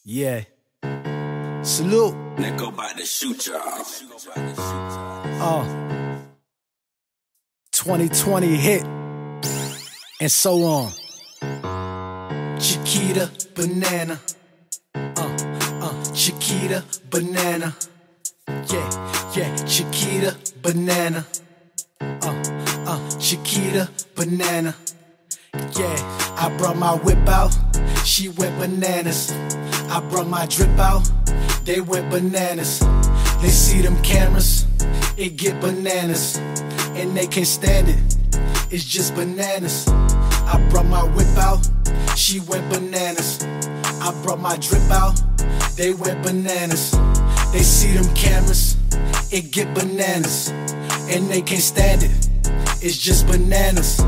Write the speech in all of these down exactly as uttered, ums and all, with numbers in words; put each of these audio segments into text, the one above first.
Yeah. Salute. Nigga about to shoot y'all. Uh. twenty twenty hit. And so on. Chiquita banana. Uh, uh, Chiquita banana. Yeah, yeah, Chiquita banana. Uh, uh, Chiquita banana. Yeah, I brought my whip out, she went bananas. I brought my drip out, they went bananas. They see them cameras, it get bananas. And they can't stand it, it's just bananas. I brought my whip out, she went bananas. I brought my drip out, they went bananas. They see them cameras, it get bananas. And they can't stand it, it's just bananas.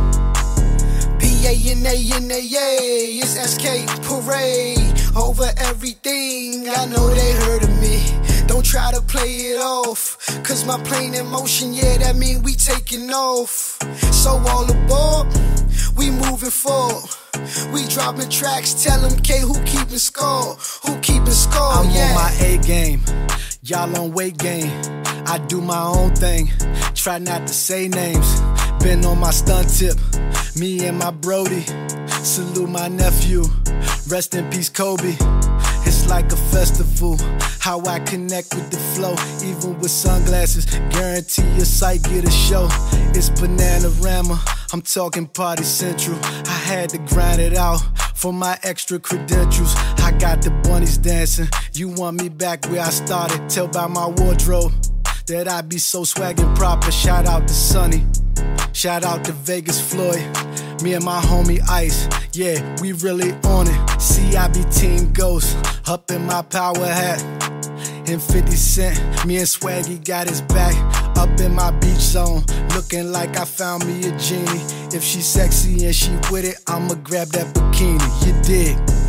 P A N A N A A, it's S K Parade. Over everything, I know they heard of me. Don't try to play it off, cause my plane in motion, yeah, that mean we taking off. So all aboard, we moving forward. We dropping tracks, tell them K who keeping score, who keeping score, I'm yeah. on my A game, y'all on weight gain. I do my own thing, try not to say names. Been on my stunt tip, me and my Brody. Salute my nephew, rest in peace Kobe. It's like a festival, how I connect with the flow. Even with sunglasses, guarantee your sight get a show. It's Bananarama, I'm talking Party Central. I had to grind it out for my extra credentials. I got the bunnies dancing, you want me back where I started. Tell by my wardrobe that I be so swaggin' proper. Shout out to Sonny, shout out to Vegas Floyd. Me and my homie Ice, yeah, we really on it. See, I be Team Ghost, up in my power hat. And fifty cent, me and Swaggy got his back. Up in my beach zone, looking like I found me a genie. If she sexy and she with it, I'ma grab that bikini, you dig?